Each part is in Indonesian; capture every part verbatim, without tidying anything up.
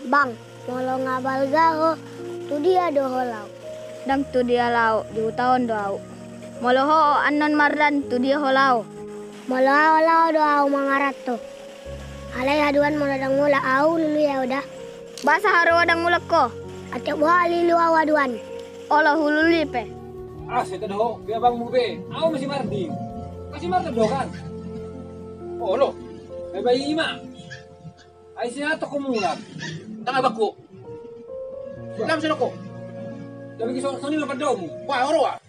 Bang, molo ngabal gaho, tu dia doho lau. Dang tu dia lau, di utaon do au. Molo ho anon mardan tu dia ho lau. Molo au lau do au mangarat tu. Alay haduan molo dang mula au lulu ya udah. Basa haro dang mulak ko. Ate buah lilu au aduan. Ola hululi pe. Ah, saya tahu. Biar bang mube. Aku masih mardi. Masih mardi do kan? Oh lo. May bayi ima. Ay sinato ko muna. Tanga ba ko? Alam sino ko? Sabi ko sa nila pa daw mo. Wah, oro ah.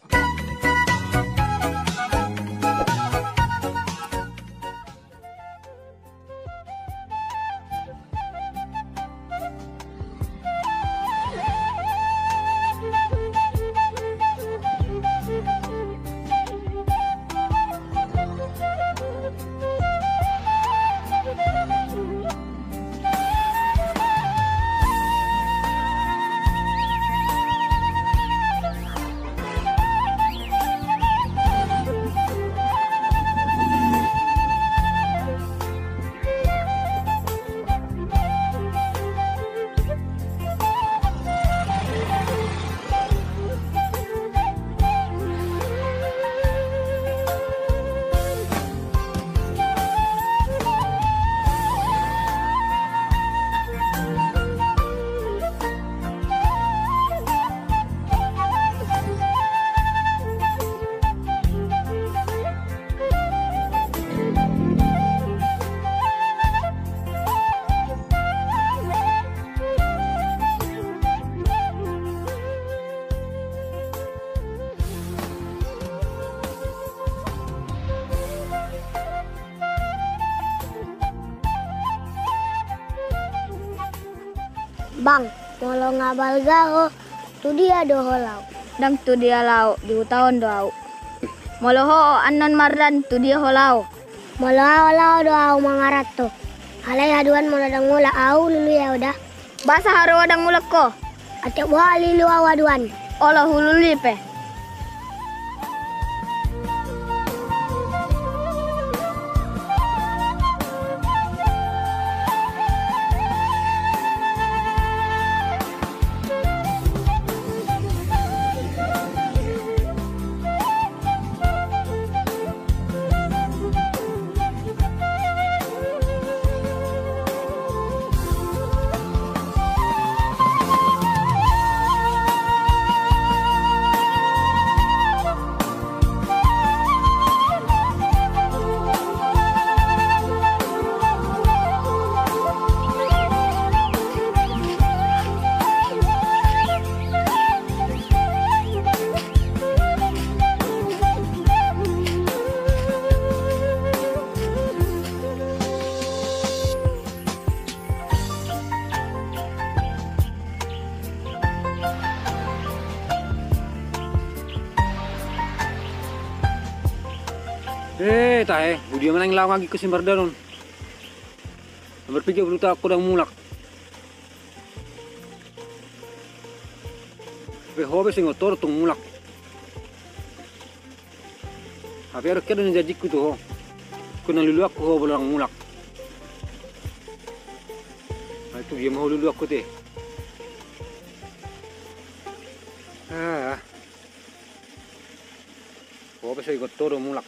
Bang, molo ngabal gaho, tu dia doho lau. Dang tu dia lau, di utaon do au. Molo ho anon mardan tu dia ho lau. Molo au lau do au mangarat tu. Alay haduan molo dang mula au lulu ya udah. Basa haro dang mulak ko. Ate buah lilu au aduan. Ola hululi pe. Eh, tahe, budi mana yang lagi ke Simbardanon. Berpikir dulu tak aku dah mulak. Behobe sing otor tung mulak. Tapi ada kena jadi kutu ho. Kena lulu aku ho bolang mulak. Nah, itu dia mau lulu aku teh. Ah. Hobe sing otor mulak.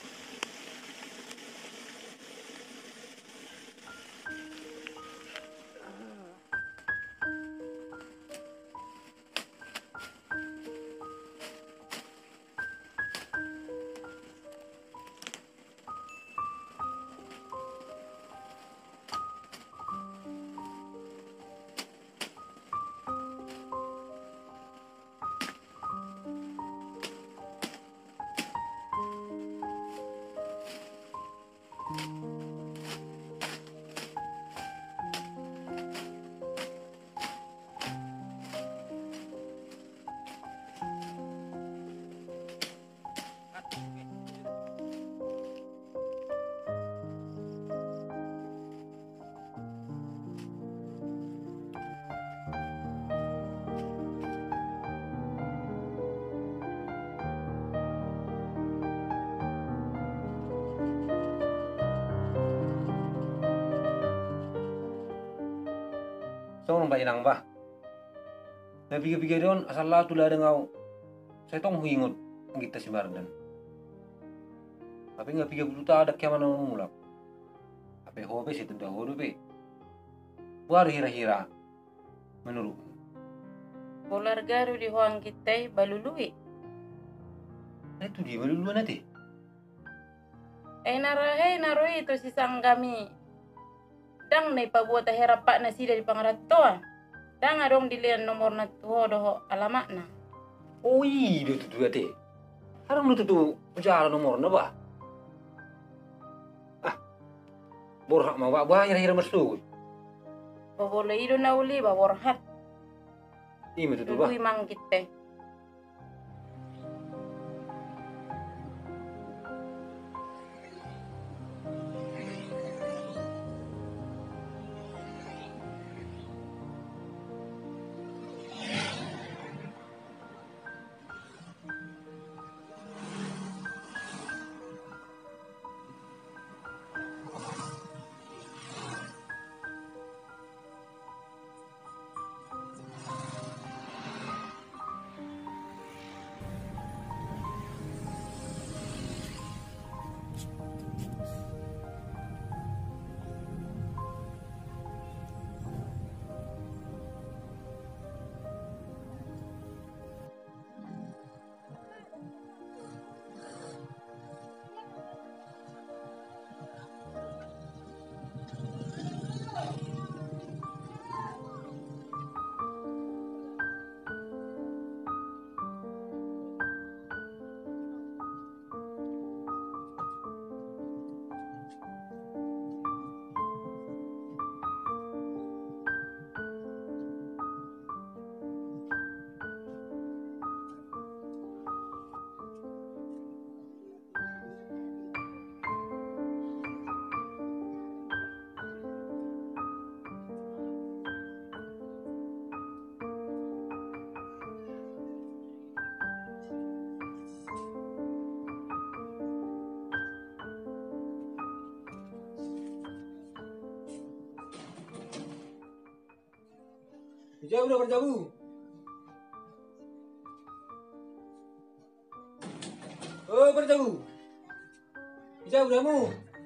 Song ba inang ba. Na pikir-pikir don asal lah tu lah ngau. Saya tong hingut kita si Mardan. Tapi nggak pikir buta ada kemana mulak. Apa hobi sih tentang hobi. Baru hira-hira menurut. Bolar garu di huang kita balului. Nah itu dia balulu nanti. Eh nara eh naro itu sisang kami. Dang na ipabuat herapak na sida di pangaratoa. Dang adong dilian nomor na tuho doho alamat na. Oh iya itu tuh ate. Harang lu tuh jalan nomor na ba? Ah, borhak mau ba hira-hira masuk. Babola ido na uli baborhat. Iya itu tuh ba. Lui mang kita. Jauh udah berjauh. Oh berjauh. Jauh kamu.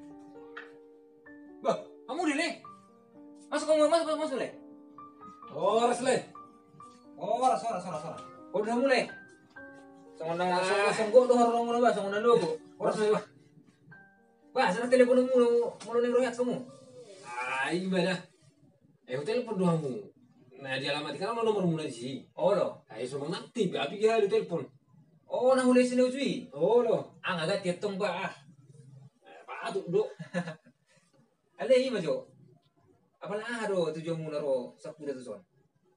Bah, kamu di le. Masuk kamu masuk masuk le. Oh ras le. Oh ras ras ras ras. Oh udah mulai. Sama nang songgo doh orang orang bah sama nang logo. Ras le bah. Bah sana telepon mulu mulu neng royak kamu. Ah gimana? Eh telepon doamu. Nah di alamat kan nomor mulai sih. Oh lo, ayo semua nanti, tapi kira ada telepon. Oh nah mulai sini uji. Oh lo, ang agak tietong ba ah. Apa tuh dok? Ada ini majo. Apa lah ado tujuh muna ro sepuluh tuh son.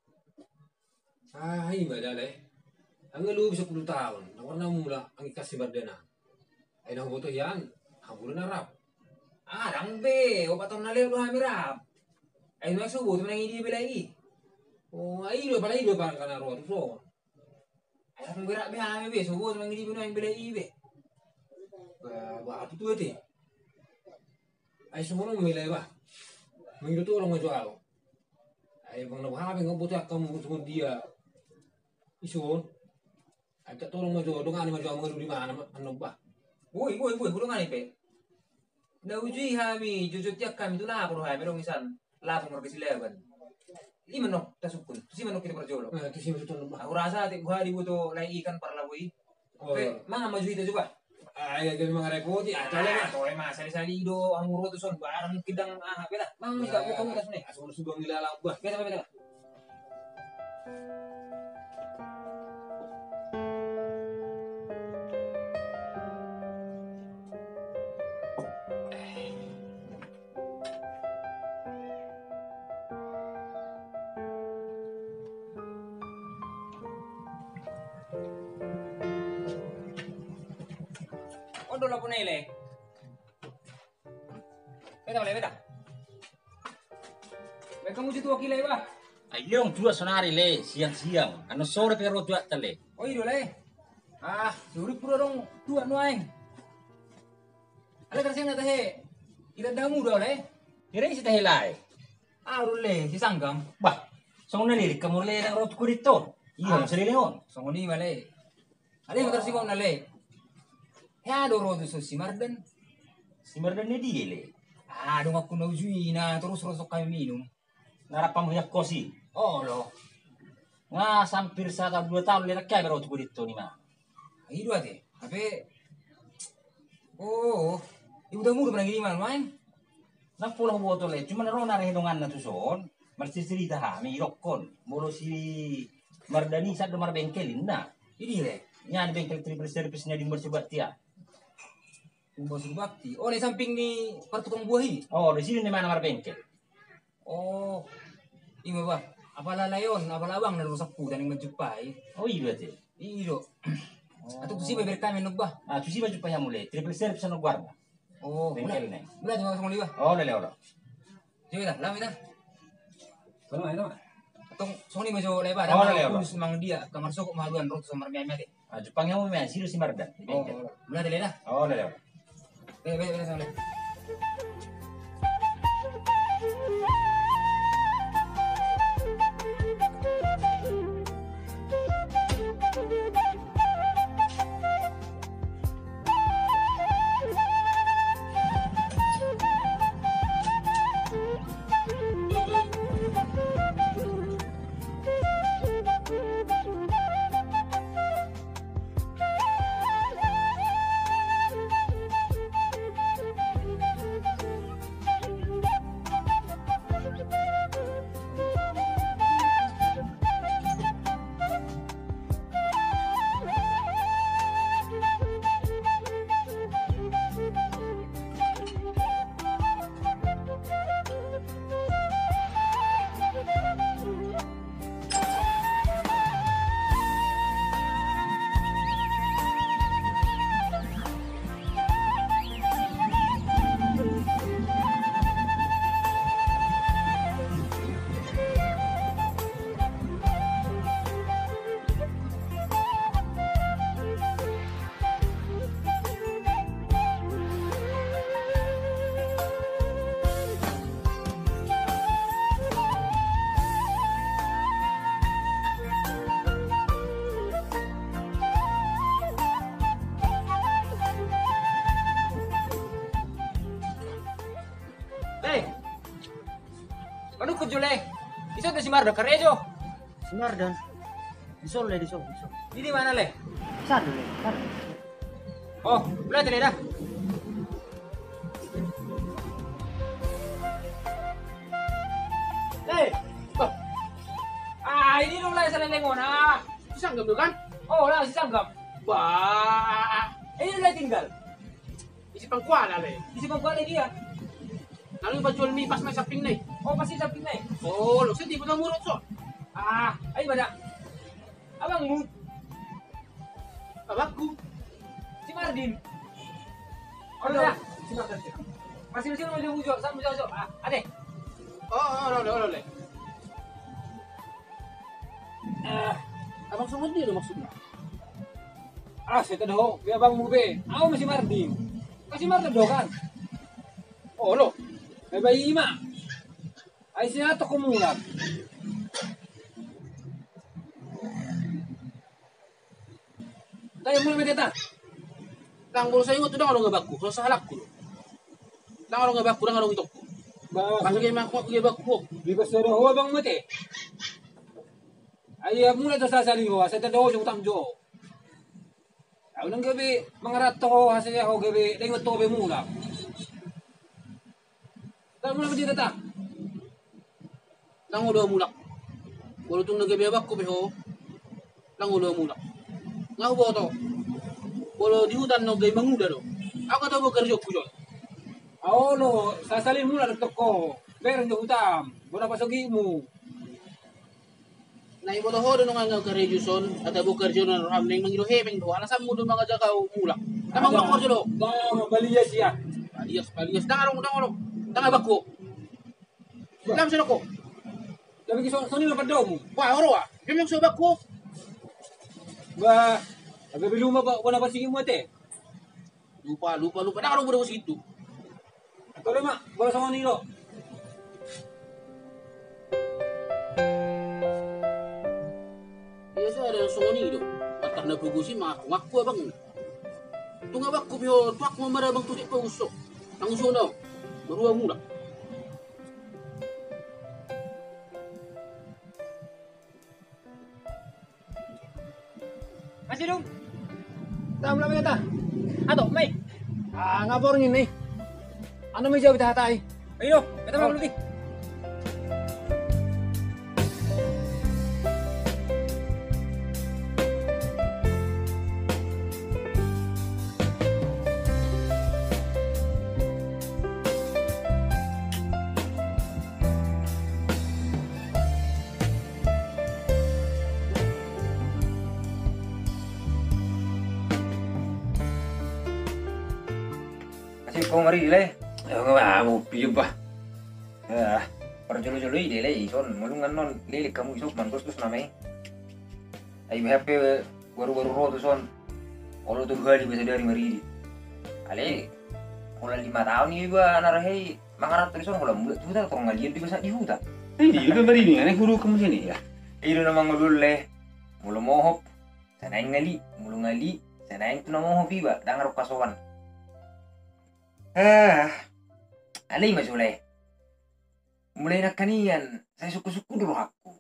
Ah ini ada leh. Ang lu bisa sepuluh tahun. Nawarna mula ang ikasih bardena. Ay nang boto yan. Hambulan narap. Ah dang be, opat tahun nale lu hamirap. Ay nang subuh tuh nang ini belai. Oh, ayo pala ido parang kana ro so. Ay akong gerak be ame be subuh mang hindi bino ang belai be. Ba ba atu tu ate. Ay sumono milay ba. Minggu tu orang majual. Ay bang nabahabi ng buti kamu sumo dia. Ison. Ay ta tolong majual dong ani majual mga di mana ano ba. Uy, uy, uy, kudu ngani pe. Na uji hami jujut yak kami tu lah kudu hami dong isan. Lah pemorga silaban. Lima no, tasukun. Tu si manok kita berjolo. Eh, tu si masuk tu. Aku rasa ti buah dibutuh lai ikan para labui. Oke, mana maju itu juga. Ah, ya jadi mengarepoti. Ah, tole mah, tole mah sali-sali do ang uro tu son barang kidang ah beda. Mang mi ka kamu kasune. Asal subang nilalang buah. Beda beda. Odo la punele. Beda beda beda. Mereka mau jitu wakil ba? Ayong dua sonari le siang-siang. Ano sore pero dua tale. Oh iya le. Ah, suri pura dong tua nuaing. Ala kerja na tahe. Ida damu do le. Kira si tahilay. Ah, rule si sanggam. Bah, Song nalilik ka mo le ng rot ko dito. Iyo, Ah. sa lilingon. So ni male. Ali mo tersi ko na le. Ya do rodo so si Mardan. Si Mardan ni di le. Ah, dong aku naujui na terus rosok kami minum. Narapang mo yak kosi. Oh lo. Nga sampir sa ta dua tahun le rakya rot ko dito ni ma. Ayo dua deh. Tapi oh, ibu dah mulu pernah kiriman main. Nang pulang boto le, cuma naro na hidungan na tuson. Marsisilita ha, may rokon. Muro si Mardani sa dumar bengkelin na. Ini le. Nya di bengkel triple service nya di Mersibat dia. Kumbo bakti. Oh, di samping ni pertukang buah ini. Oh, di sini di mana mar bengkel? Oh, ini bah. Apalah layon, apalah abang na rusak po dan yang menjumpai. Oh iya te. Iyo. Atau tu si beber kami nubah. Ah, tu si baju pa mule, triple service sa guarda. Oh, Bengkel na. Mula di mga sama liwa. Oh, lele ora. Sige dah, lami dah. Ano ay naman? Atong soni mo jo leba. Oh, Dah lele, mau kulus mang dia kamar soko mahaluan rot sama miami ade. Ah, Jepang mo may sino si Mardan di Oh, bengkel. mula dele dah. Oh, lele ora. Be be be sama le. Le. Ano ko jule? Isa to si Mardo Carejo. Si Mardan. Di Sol le, di Sol. Di Sol. Di mana le? Saan le? Saan? Oh, mula dele dah. Le. Oh. Ah, ini dong lah sa lengon ah. Sanggap tu kan? Oh, lah si Sanggap. Bah, Eh, lah tinggal. isi pangkuala le. Di si pangkuala dia. Lalu ba jual mie pas may saping na eh. Oh, pasti samping na eh. Oh, lo senti pa na murot so. Ah, ay bada. Abang mu, Abagku. si Mardin. Ano? Ano? Si Mardin. Masih sino mo yung ujo, saan mo siya ujo? Ah, ate. Oh, oh, lo, lo, lo, le. Ah, Abang sumod niyo lo maksud mo. ah, sa ito daw, kaya bang mube. Ako mo si Mardin. Kasi Mardin daw kan. Oh, lo. May bayi ima. Ay sinato ko muna. Tayo muna may teta. Lang bolo sa ingot to dang ano nga bagku. So sa halak ko. Dang ano nga bagku, dang ano itok ko. Ba, Pasok kay mako kay bagku. di ba sero ho bang mute? Ay uh, muna to sasaling ho, sa tanda ho yung tamjo. Ako nang gabi, mga rato ko, hasa ako gabi, lingot to be muna. Tayo muna ba dito ta? Dang ulo mulak. Bolo tung nagabi bagku beho. Dang ulo mulak. Nga ho to. Bolo di hutan no gay manguda do. Ako to bo kerjo ko jon. Oo no, sasalin muna nagtok ko. Meron yung utam, muna pasagi mo. Na ibo to ho do nga nga kerjo son at abo kerjo no ram ning mangiro hemeng do. Ala sam mo do mga jakaw mulak. Tamang mulak kerjo do. Da, mabaliya siya. Alias, alias. Dang arong, dang arong. Dang abagku. Lam sino ko. Sabi ko, so nila pa daw mo. Wah, oro ah. Yung sa abagku. Ba, sabi luma ba, wala pa sige mo ate. Lupa, lupa, lupa. Dang arong mo daw situ. Tuloy ma, wala sa nilo. Sony do. Atak na pugusin mga ngaku abang. Tunga bakku piho tuak mo marabang tutik pa usok. Ang uso na. Baruang mula. Masih dong. Tahu lah kita. Ato, Mai. Ah, ngapor ini. Ano may jawab tahatay? Ayo, kita mau dulu. Kasi kau mari dilay. Ayo nga mo piyo ba. Ah, para jolo-jolo i dilay son mulungan non lilik kamu isok man bos na may. Ay happy baru-baru rodo son. Olo tuh gali bisa dari mari. Ale kalau lima tahun ini ba narahe mangarap tulisan kalau muda tuh tak tong ngalian di bisa dihuta. Ini juga mari ni, aneh guru kamu sini ya. Iyo namang ngulule. Mulo mohop. Sanay ngali, mulo ngali, sanay tu mohop iba dangar kasowan. Ah, alay masulay. Mulai na kaniyan, saya suku-suku dulu aku.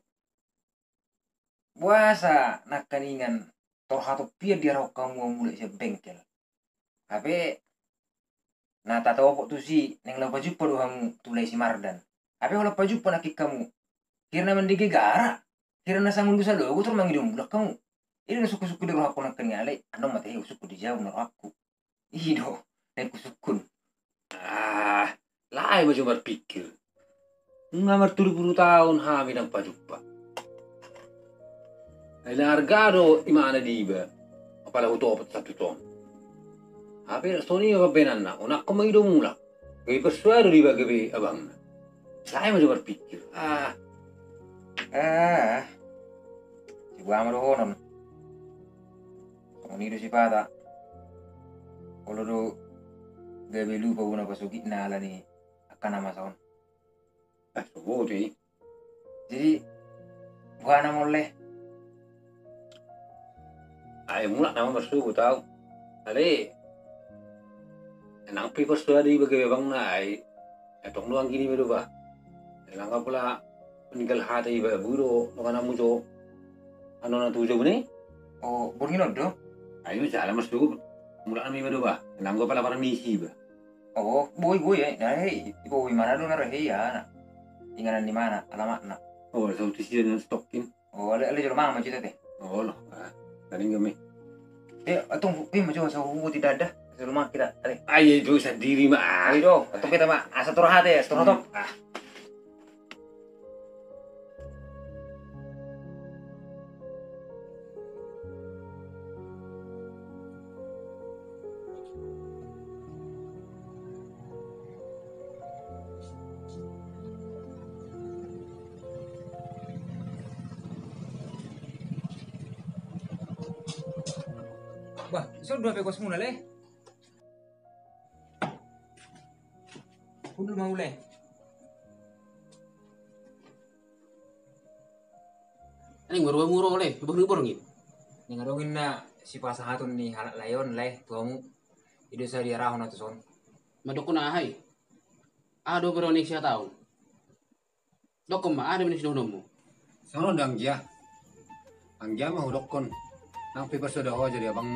Buasa na kaningan, torhato pia dia raw kamu mulai sa bengkel. Tapi, natatawa po to si, nang lapaju pa doang tulay si Mardan. Tapi kalau paju pa nakik kamu, kira naman di gigara, kira na sangun sa logo, tur mangidong bulak kamu. Ini na suku-suku dulu aku na kaningan, alay, ano matay, suku di jauh na aku. Ido, na kusukun. Ah, lai mo cuma pikir. Ngamar tujuh puluh tahun hamil ang pajupa. Ay largado imana diba. Apala utopat satu ton. Hape Sony apa benan na. Unak ko magido mula. Gay persuado diba gabi abang na. Lai mo cuma pikir. Ah, ah, si buama doon. Kung nido si Pata. Kalau do gabi lupa una pasugit na ala ni akan nama saon. Ah, subo di. Jadi buana mole. Ay mula nama bersubu tau. Ale. Nang pi persuado diba gabi abang na ay etong luang gini medo ba. Langka pula meninggal hati iba buro no kana mujo. Ano na tujo ni? Oh, bornginod do? Ayo jalan mas subu. Mula kami medo ba. Nang ko pala parang misi ba. Oh, boy boy eh. Nah, hey, ibu mana do nara hey ya. Tinggalan di mana? Alamat na. Oh, so tisi na stokin. Oh, ale ale jero mama cita teh. Oh, lo. Tadi kami. Eh, atong eh majo sa huwo tidak ada. Sa rumah kita. Ale. Ay, itu sendiri mah. Ali do, atong kita mah asa turah hati, turah top. Ah. Bah, so dua pekos muna le. Kudul maule. Aning baru muro le, baru borongin. Ni ngadogin na si pasangatun ni halak layon le tuamu. Ido sa dia rahon ato son. Madoko na hay. Ado pero ni siya taon. Dokom ma ada ni sinunom mo. Sono dang dia. Ang dia mah udokon. Nang pipas sudah ho jadi abang.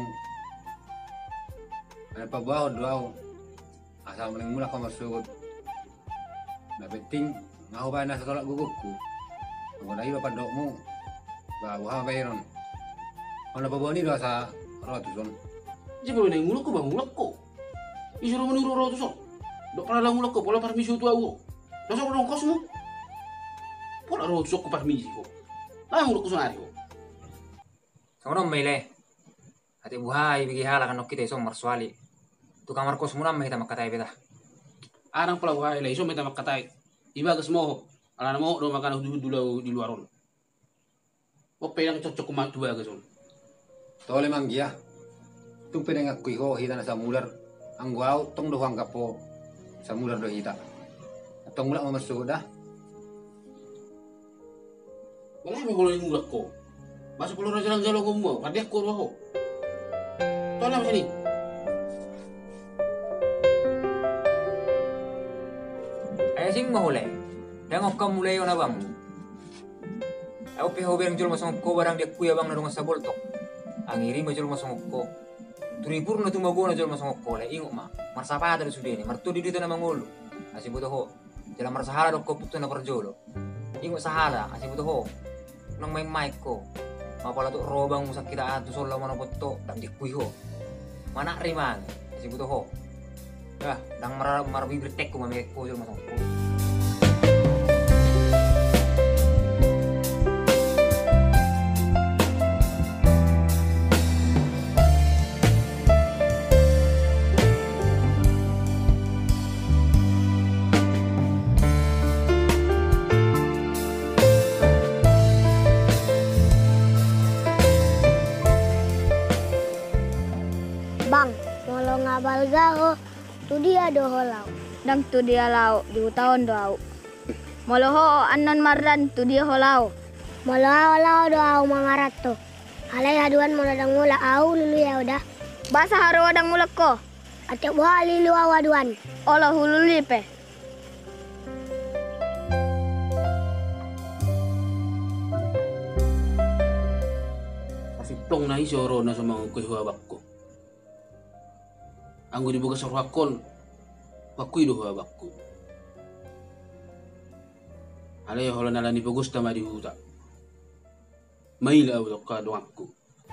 Ano pa ba daw? Asa mo mula ka masugod. Na beting ngaho ba na sa tolak gugukku. Ang dai pa dok mo. Ba wa bayron. Ano pa ba ni do sa ratuson. Jadi kalau neng mulak ko ba mulak ko. Isuro menuro ro to so. Dok pala lang mulak ko pola permiso tu aku. Nasa ko dong kos mo. Pola ro to ko permisi ko. Lah mulak ko sa ari ko. Sono mele. Ati buhay bigi hala kan kita iso marswali. Tu kamar kos muna mahita makatay beta. Arang pala wa ile iso meta makatay. Iba gas mo. Ala na mo do makan dulu di luaron. O pelang cocok kumat dua gas on. Tole mang dia. Tu pedang aku ho hita na sa mular. Ang guaw tong do hangga po sa mular do hita. Tong mulak mamasugod dah. Wala mi kulo ni mulak ko. Basa puluh jalan jalan kamu, kadek ko roho. Tolong sini. Ay sing mahuli. Dangok ka mulay na bang. Ako piho berang jual masong ko barang dia kuya bang narungan sa boltok. Ang iri mo jual masong ko. Turipur na tumago na jual masong ko. Lai ingo ma. Marsapata na sudene. Marto di dito na mangulo. Asi buto ho. Jala marsahala do ko puto na parjolo. Ingo sahala. Asi buto ho. Nang may mic ko. Mapala to robang musak kita ato solo mana boto. Dang di kuy ho. Mana rimang. Asi buto ho. Ah, dang mar marabibir tek ko mamay ko jual masong ko. Bang, molo ngabal gaho, tu dia doho lau. Dang tu dia lau di utaon do au. Molo ho anon mardan tu dia ho lau. Molo au lau do au mangarat tu. Alay haduan molo dang mula au lulu ya udah. Basa haro dang mulak ko. Acak buah lilu au aduan. Olah hululi pe. Plong na isoro na sa mga kuhiwabak ko. Ang gunibuga sa rakon, pakuy do hawak ko. Alay hola na ni bagus tama di huta. May law do ka doang ko.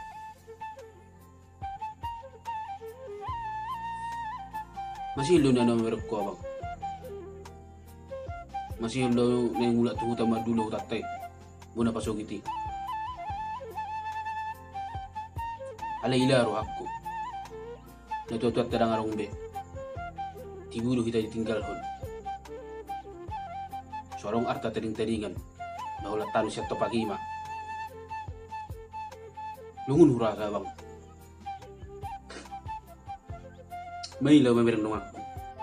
Masih lo na na merek ko abang. Masih lo na yung mula tuhuta madulo tatay. Muna pasogiti. Alay ilaro aku. Natutuat terang arong be. Tibulu kita ditinggal hon. Sorong arta tering-teringan. Bahula tanu siya to pagima. Lungun hura ka bang. May ilaw mamirang nung ako.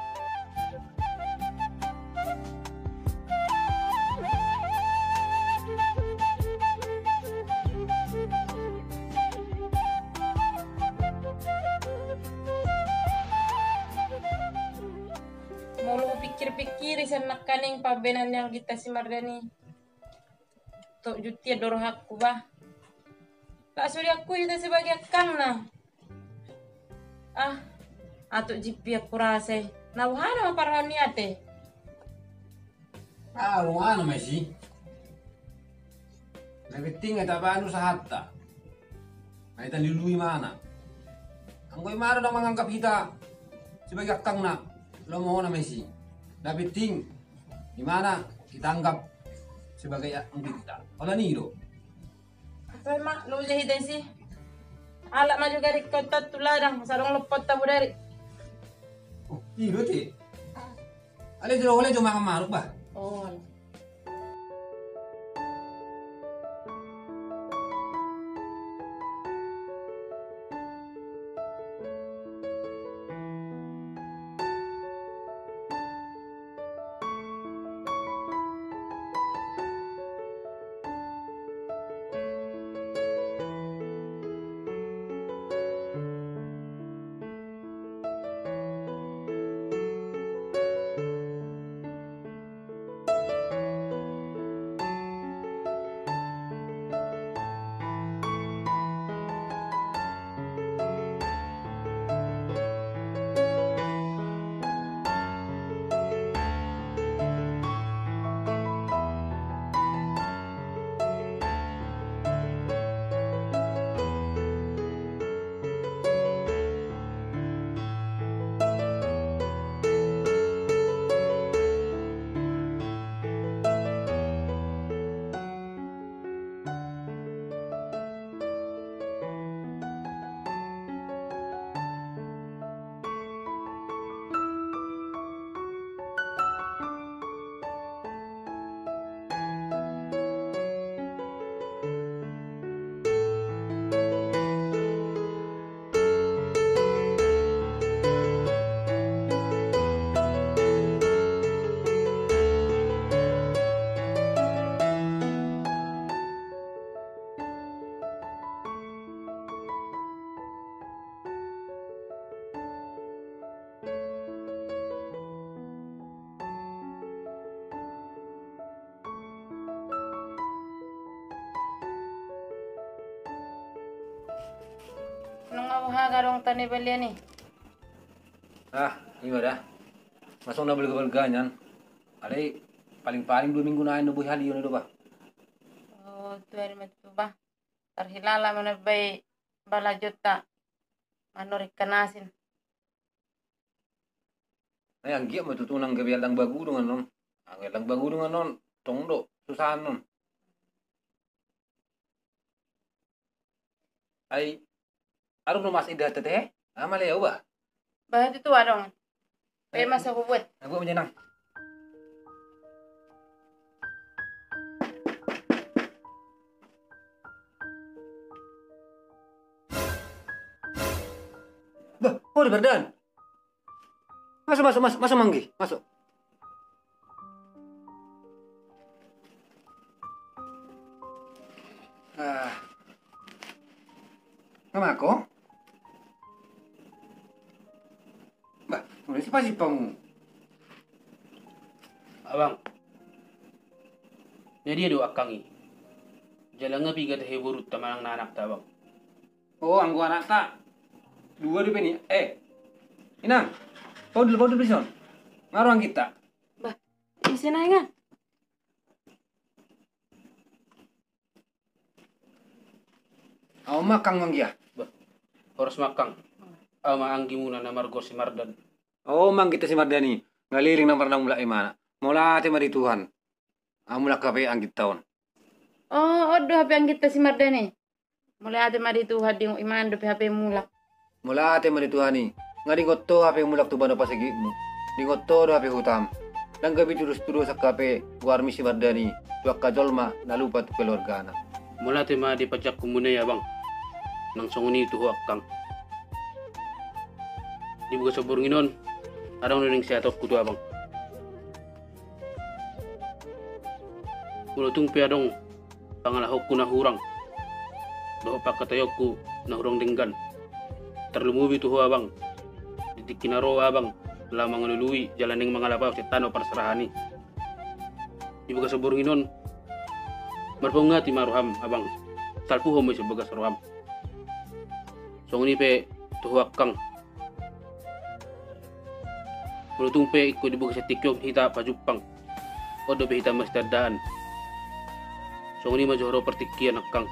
Mulu pikir-pikir sa nakaning pabenan yang kita si Mardani. Tok jutia doro hakku bah. Tak suri aku itu sebagai kang na. Ah, atuk jipi aku rasa. Nawahana maparami ate. Ah, lu ano Messi? Nabiting ay tabano sa hatta. Ay tanilui mana. Ang ko'y maro na manganggap kita sebagai akang na lomo na Messi. Nabiting di mana kita anggap sebagai ang kita. Wala niro. Apa mak lu jadi sih? Alak maju garik kota tuladang sarong lopot tabu dari. Oh, niro ti. Ale jero ole jo makam maruk ba? Oh. haga dong tani belian nih. Ah, ini dah. Masuk na beli ganyan. Alay, paling-paling dua minggu na nubuh hali yun ito ba? Oh, tuan itu bah. Terhilala mana bay bala juta. Manorik kanasin. Ay, ang giya matutunang gabi lang bago dengan non. Ang lang bago dengan non. Tongdo, susahan non. Ay, aron no mas idah tete? Ah, malayaw ba? Bahat itu adong. Bay masa buat. Nagwa mo dyan Bah, oh di Berdan. Masuk, masuk, masuk, masuk Manggi, masuk. Ah. Nama aku? Bah, nulis apa sih kamu? Abang. Jadi ada akangi. Jalan nga pigat heburut tamanang nanak ta abang. Oh, ang gua anak tak. Dua di sini. Eh, Inang. Kau dulu, kau dulu bison. Ngaruang kita. Bah, isi nga. Aw makang manggia. Horas makang. Ama anggi muna na margo si Mardan. Oh, mang kita si Mardani. Ngaliling ng parang mula imana. Mula ate mari Tuhan. Amula kape ang taon. Oh, odo hape ang kita si Mardani. Mulai ate mari Tuhan di iman do hape mulak. Mula ate mari Tuhan ni. Ngari goto hape mulak tu bano pasagi mo. Di goto do hape hutam. Lang gabi turus-turus sa kape warmi si Mardani. Tuak kajolma nalupat keluarga na. Mula tema di pajak kumunay abang. Nang songoni itu akang. Di buka saburnginon. Adang nuring seatok kutu abang. Mulutung piadong pangalahok ko na hurang. Doho pakatayok ko na hurang dinggan. Terlumubi tuho abang. Ditikinaro abang. Lamang nulului jalaning mga lapaw si Tano parsarahani. Di buka saburnginon. Marpunga ti maruham abang. Salpuho mo sa bagas ruham. Songni pe tuho akang. Mulutung pe iko di buka sa tikyong hita pajupang. Odo pe hita mas dadaan. Songni majoro pertikian akang.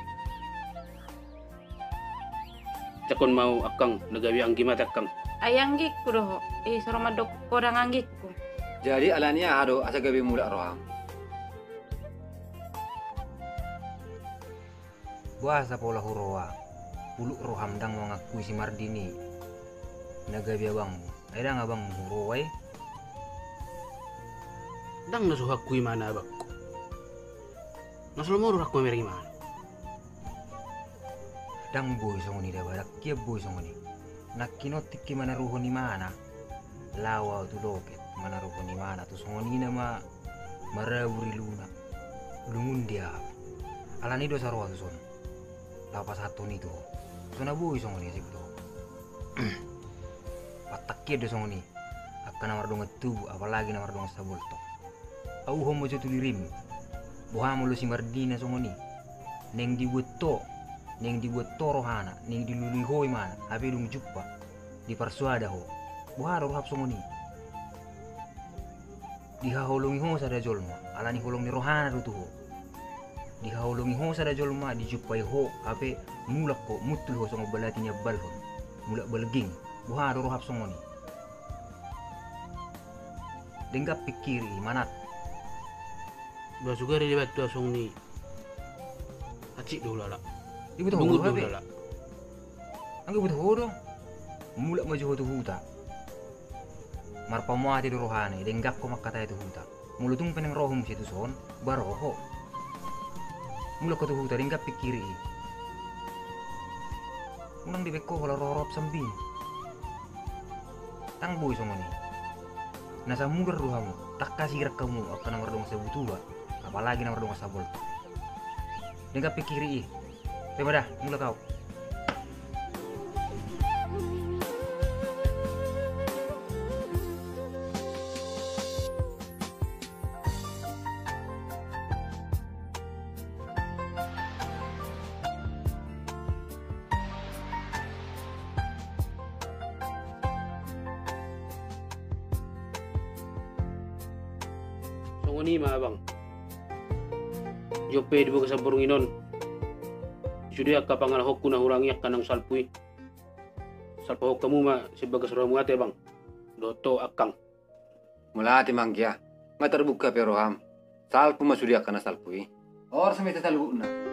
Cakon mau akang nagawi ang gimat akang. Ayang gikku doho. Eh soroma dok kodang anggikku. Jadi alania hado asa gabi mula roham. Buasa pola huroa. Puluk roham dang mengakui si Mardini. Nagabi abang. Ada nga bang huroa eh? Dang nasuhak kui mana abang. Nasalmo rak ko meri mana. Dang boy songoni da barak kia boy songoni. Nakinotik ki mana ruho ni mana. Lawa tu loket mana ruho ni mana tu songoni nama maraburi luna. Lungun dia. Alani do sarwa tu son. Lapa satu ni tu. Sona boy songoni sih tu. Patak kia do songoni. Akan namar dong tubu apalagi namar dong sabulto. Au homo jatuh dirim. Buha mulu si Mardina songoni. Neng dibuto. Neng dibuat torohana, neng dilului hoi mana, habe dung jumpa di parsuada ho. Buha rohap songoni. Dihaholongi ho sada jolma, alani holong ni rohana rutu ho. Dihaholongi ho sada jolma, dijumpai ho, habe mulak ko mutul ho songo balatinya balhon. Mulak balging, buha rohap songoni. Denggap pikiri manat. Dua juga ribet dua song ni. Acik dulu lah. Ibu tahu Bungut apa? dulu lah. Angga butuh hodo. Mulak maju hodo huta. Marpamati do rohane, denggap ko makata itu huta. Mulutung peneng rohum situ son, baroho. Mulak ko tu huta denggap pikiri. Unang di beko kalau rorop sambing. Tang boy somoni. Nasa mugar rohamu, tak kasih gerak kamu akan nomor dong sebutua, apalagi nomor dong sabol. Denggap pikiri. Terima dah, mulai kau. Tungo ni ma abang. Jope di buka sa burunginon. Sudah ka pangalahok ko na hurangiyak ka ng salpuy. Salpahok kamu ma sebagai seorang ate bang. Doto akang. Mula ati manggia. Nga terbuka pero ham. Salpu masudia kana salpui. Or sa may tataluna.